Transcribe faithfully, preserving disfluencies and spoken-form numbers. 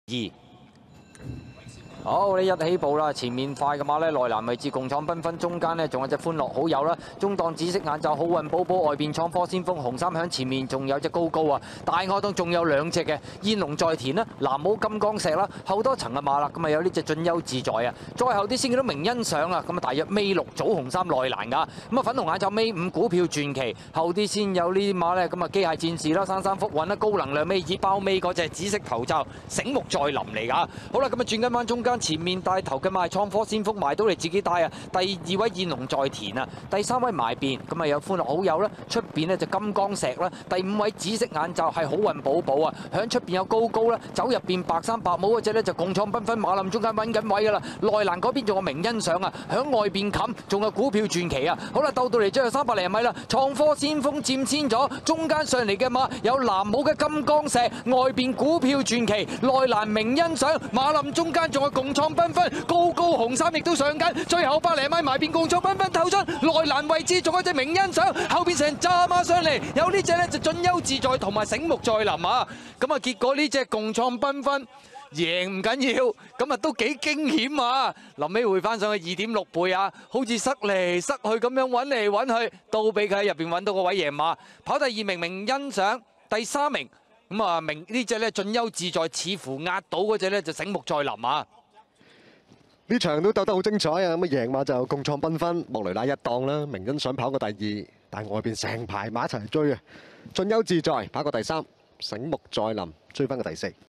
二。好，我哋一起步啦！前面快嘅馬咧，內欄位置共創繽紛，中間呢仲有隻歡樂好友啦，中檔紫色眼罩好運寶寶，外邊創科先鋒紅衫響前面，仲有隻高高啊！大外檔仲有兩隻嘅燕龍在田啦，藍帽金剛石啦，後多層嘅馬啦，咁啊有呢隻進優自在啊！再後啲先見到明欣賞啊，咁啊大約尾六棗紅衫內欄噶，咁啊粉紅眼罩尾五股票傳奇，後啲先有呢啲馬咧，咁啊機械戰士啦，珊珊福運啦，高能量尾耳包尾嗰隻紫色頭罩醒目再臨嚟噶，好啦，咁啊轉緊彎中間。前面帶頭嘅馬係創科先鋒埋到嚟自己帶啊，第二位燕龍在田啊，第三位埋邊咁啊有歡樂好友啦，出邊呢就金剛石啦，第五位紫色眼罩係好運寶寶啊，響出邊有高高啦，走入邊白衫白帽嗰隻呢就共創繽紛馬林中間揾緊位噶啦，內欄嗰邊仲有明欣賞啊，響外邊冚仲有股票傳奇啊，好啦鬥到嚟最後三百零米啦，創科先鋒佔先咗，中間上嚟嘅馬有藍帽嘅金剛石，外邊股票傳奇，內欄明欣賞，馬林中間仲有共創繽紛，高高紅衫亦都上緊，最後百零米埋邊共創繽紛透出內欄位置，仲有隻明欣賞，後邊成揸馬上嚟，有呢隻呢就進優自在同埋醒目再臨啊！咁啊結果呢隻共創繽紛贏唔緊要，咁啊都幾驚險啊！臨尾回翻上去二點六倍啊，好似塞嚟塞去咁樣揾嚟揾去，都俾佢喺入邊揾到個位贏馬，跑第二名明欣賞，第三名咁啊明呢隻呢進優自在，似乎壓到嗰隻呢就醒目再臨啊！ 呢場都鬥得好精彩啊！咁啊贏馬就共創繽紛，莫雷拉一檔啦，明欣賞跑過第二，但係外邊成排馬一齊追啊！進優自在跑過第三，醒目再臨追翻個第四。